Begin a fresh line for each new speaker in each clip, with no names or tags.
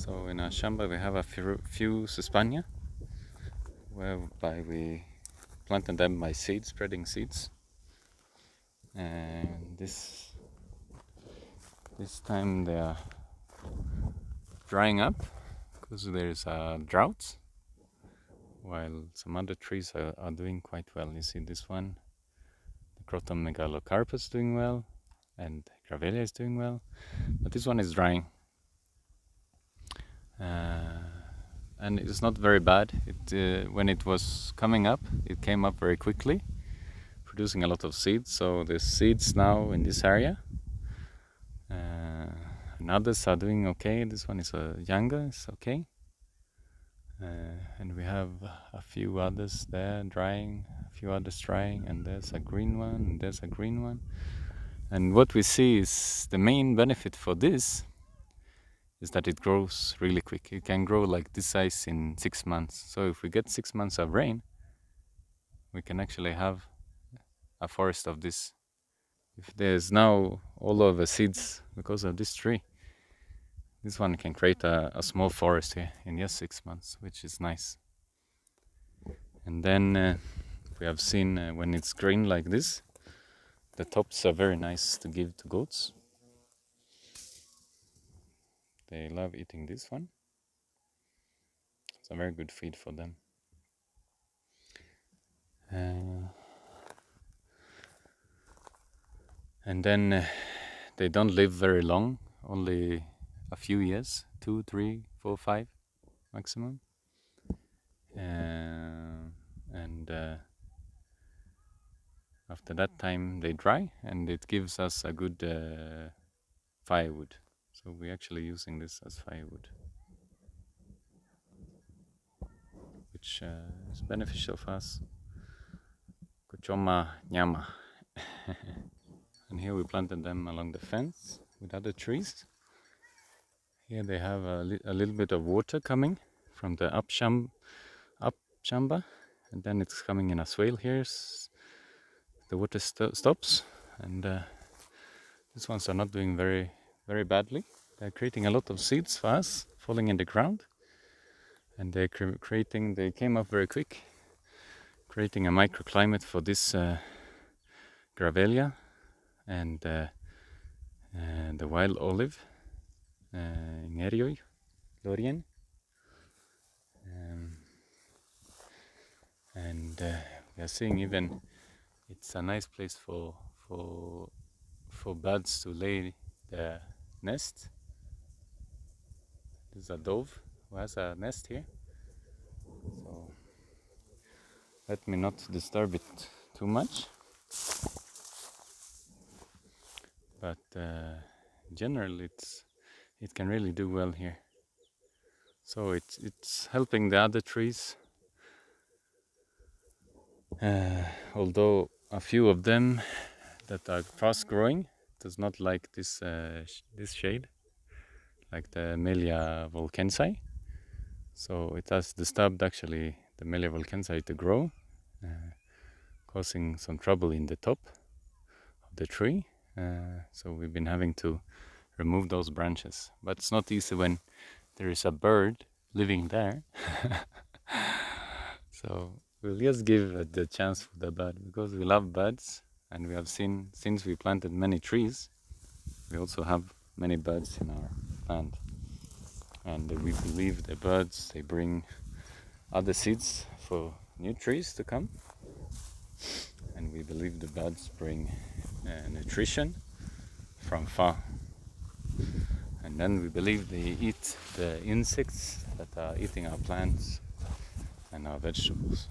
So in our shamba we have a few Sesbania, whereby we planted them by seed, spreading seeds. And this time they are drying up because there's a drought, while some other trees are doing quite well. You see this one, the Croton megalocarpus doing well, and Gravelia is doing well, but this one is drying. And it's not very bad. When it was coming up, it came up very quickly, producing a lot of seeds. So the seeds now in this area, and others are doing okay. This one is younger, it's okay. And we have a few others there drying, a few others drying, and there's a green one, and there's a green one. And what we see is the main benefit for this is that it grows really quick. It can grow like this size in 6 months. So if we get 6 months of rain, we can actually have a forest of this. If there's now all of the seeds because of this tree, this one can create a small forest here in just 6 months, which is nice. And then we have seen when it's green like this, the tops are very nice to give to goats. They love eating this one. It's a very good feed for them. And then they don't live very long, only a few years, 2, 3, 4, 5 maximum. And after that time they dry, and it gives us a good firewood. So we're actually using this as firewood, which is beneficial for us. Kuchoma nyama. And here we planted them along the fence with other trees. Here they have a little bit of water coming from the up chamba, and then it's coming in a swale here. The water stops, and these ones are not doing very badly. They're creating a lot of seeds for us, falling in the ground, and they came up very quick, creating a microclimate for this Gravelia and the wild olive, Loyiangalani. And we are seeing even it's a nice place for birds to lay their nest. This is a dove who has a nest here. So let me not disturb it too much. But generally it can really do well here. So it's helping the other trees. Although a few of them that are fast growing does not like this shade, like the Melia volkensi. So it has disturbed actually the Melia volkensi to grow, causing some trouble in the top of the tree. So we've been having to remove those branches. But it's not easy when there is a bird living there. So we'll just give the chance for the bird, because we love birds, and we have seen, since we planted many trees, we also have many birds in our land. And we believe the birds, they bring other seeds for new trees to come. And we believe the birds bring nutrition from far. And then we believe they eat the insects that are eating our plants and our vegetables.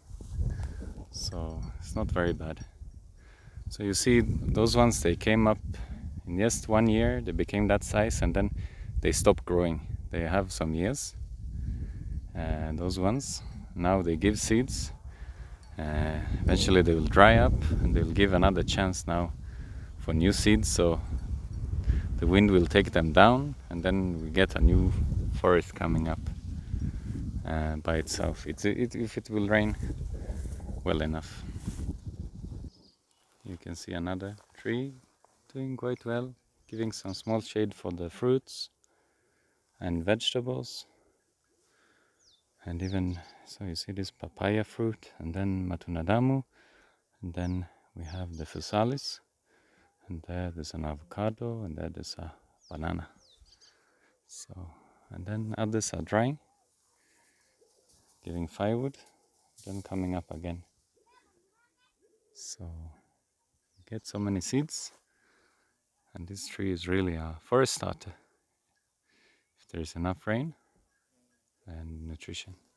So it's not very bad. So you see, those ones, they came up in just 1 year, they became that size, and then they stopped growing. They have some years, and those ones, now they give seeds. Eventually they will dry up, and they'll give another chance now for new seeds. So the wind will take them down, and then we get a new forest coming up by itself, if it will rain well enough. You can see another tree doing quite well, giving some small shade for the fruits. and vegetables. And even, so you see this papaya fruit, and then matunadamu, and then we have the physalis, and there's an avocado, and there's a banana. So, and then others are drying, giving firewood, then coming up again. So, you get so many seeds, and this tree is really a forest starter if there is enough rain and nutrition.